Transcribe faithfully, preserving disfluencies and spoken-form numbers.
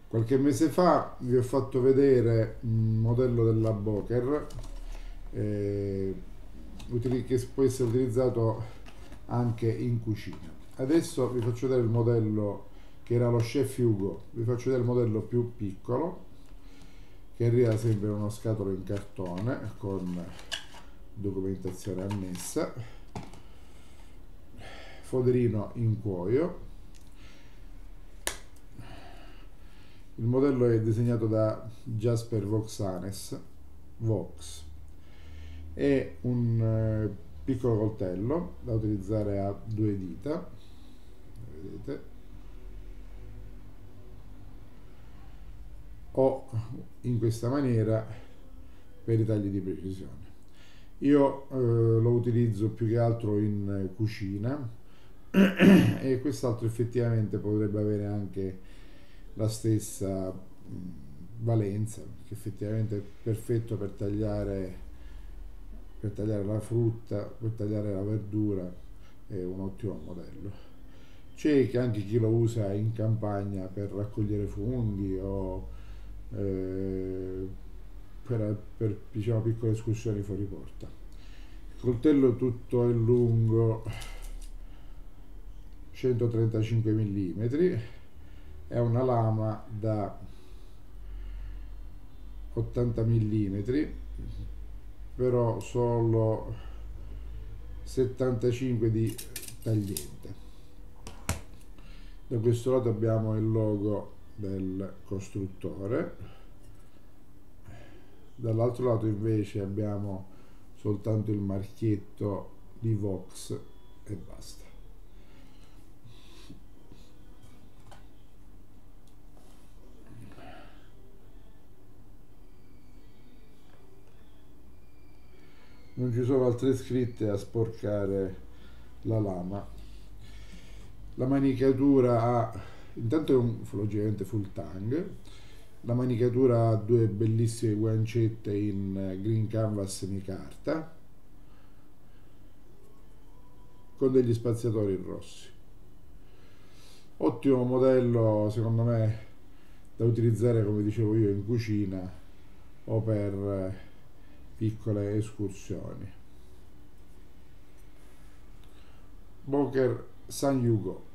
Qualche mese fa vi ho fatto vedere un modello della Boker eh, che può essere utilizzato anche in cucina. Adesso vi faccio vedere il modello che era lo Chef Hugo, vi faccio vedere il modello più piccolo che arriva sempre in uno scatolo in cartone con documentazione annessa, foderino in cuoio. Il modello è disegnato da Jasper Voxanes, Vox. È un eh, piccolo coltello da utilizzare a due dita, vedete, o in questa maniera per i tagli di precisione. Io eh, lo utilizzo più che altro in cucina e quest'altro effettivamente potrebbe avere anche la stessa mh, valenza, che effettivamente è perfetto per tagliare, per tagliare la frutta, per tagliare la verdura, è un ottimo modello. C'è anche chi lo usa in campagna per raccogliere funghi o eh, per, per diciamo, piccole escursioni fuori porta. Il coltello tutto è lungo centotrentacinque millimetri, è una lama da ottanta millimetri, però solo settantacinque di tagliente. Da questo lato abbiamo il logo del costruttore, dall'altro lato invece abbiamo soltanto il marchietto di Vox e basta. Non ci sono altre scritte a sporcare la lama. La manicatura ha, intanto è un logicamente full tang, la manicatura ha due bellissime guancette in green canvas micarta con degli spaziatori rossi. Ottimo modello secondo me da utilizzare, come dicevo io, in cucina o per piccole escursioni. Boker San Hugo.